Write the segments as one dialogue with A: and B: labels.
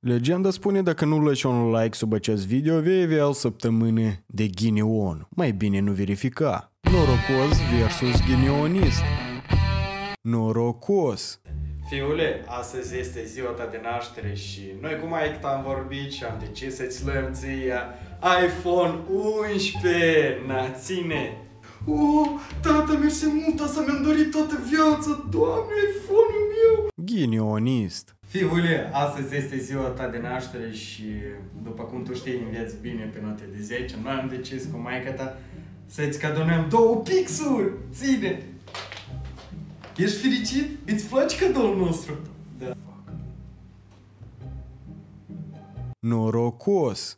A: Legenda spune dacă nu lași un like sub acest video, vei avea o săptămână de ghinion. Mai bine nu verifica. Norocos versus ghinionist. Norocos.
B: Fiule, astăzi este ziua ta de naștere și noi cu maică am vorbit și am decis să-ți luăm ție iPhone 11. Na, ține! Oh, tata, mersi mult, asta mi-am dorit toată viața, Doamne, iPhone-ul meu!
A: Ghinionist.
B: Fiule, astăzi este ziua ta de naștere și, după cum tu știi, înveți bine pe note de 10, noi am decis cu maica ta să-ți cadonăm 2 pixuri! Ține! Ești fericit? Îți place cadoul nostru? Da.
A: Norocos.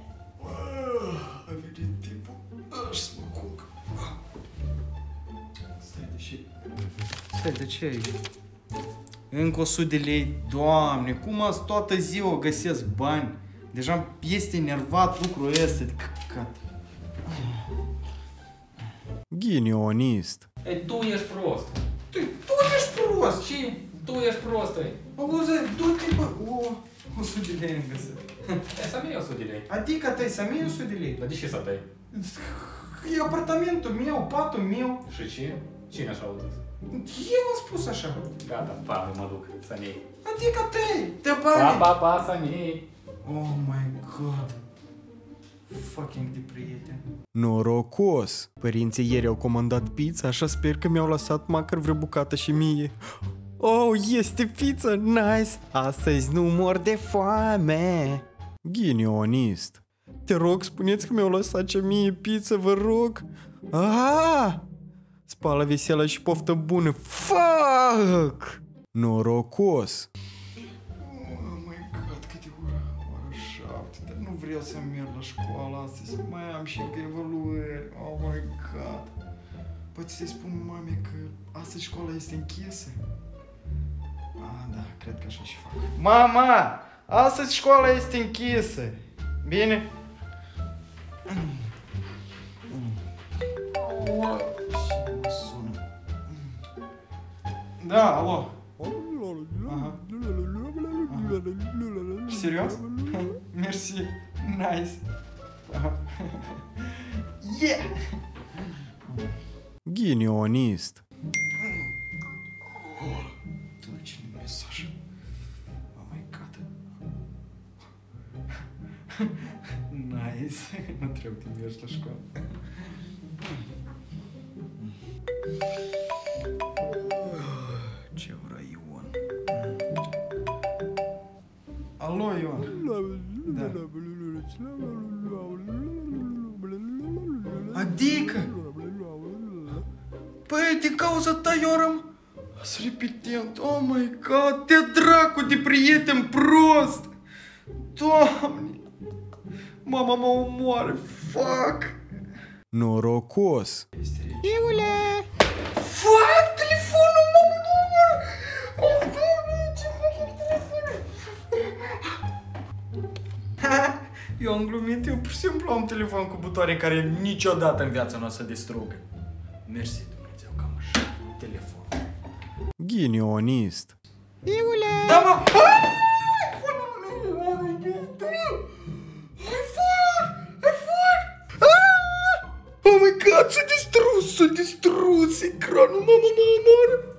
B: A venit timpul. Aș să mă culc. Stai, de ce ai? Încă 100 de lei. Doamne, cum azi toată ziua găsesc bani? Deja este enervat lucrul ăsta.
A: Ghinionist.
C: Ei, tu ești prost.
B: Tu ești prost.
C: Și tu ești prost, ei.
B: Auzi, du-te, bă. 100 de lei îmi găsesc.
C: E să-mi iei 100 de lei.
B: Adică tăi, să-mi iei 100 de lei.
C: Dar de ce să tăi?
B: E apartamentul meu, patul meu.
C: Și ce? Cine așa au zis?
B: Eu am spus așa.
C: Gata, pa, mă duc să-mi iei.
B: Adică tăi, te
C: Pa,
B: bani.
C: pa, pa, să-mi iei.
B: Oh my god. Fucking de prieten.
A: Norocos. Părinții ieri au comandat pizza, așa sper că mi-au lăsat măcar vreo bucată și mie. Oh, este pizza, nice! Astăzi nu mor de foame. Ghinionist. Te rog, spuneți că mi-au lăsat și mie pizza, vă rog. Ah! Spală vesela și poftă bună. Fuck! Norocos.
B: Oh my god, câte ora 7, dar nu vreau să merg la școală astăzi, mai am și încă evaluări. Oh my god. Poți să-i spun mame că astăzi școala este închisă? Ah, da, cred că așa și fac. Mama! Astăzi școala este închisă. Bine? Mă sună. Da, alo. Aha. Serios? Mersi. Nice. Aha. Yeah!
A: Ghinionist.
B: Cine mesaj? Oh my god. Nice. Nu trebuie să mergi la școală. Ce ora Ion? Alo, Ion. Da. Adică? Păi, din cauza ta eu să repetent. Oh my god, te dracu de prieten prost! Doamne! Mama mă omoară, fuck!
A: Norocos.
B: Iule! Fuck, telefonul mă omoară! Oh, Doamne, ce fucking telefon! Eu am glumit, eu pur și simplu am telefon cu butoane care niciodată în viața nu o să distrugă. Mersi Dumnezeu că am așa telefon.
A: Ghinionist.
B: Iule! Da, mă! Oh my god, s-a distrus ecranul, mama mă omoară!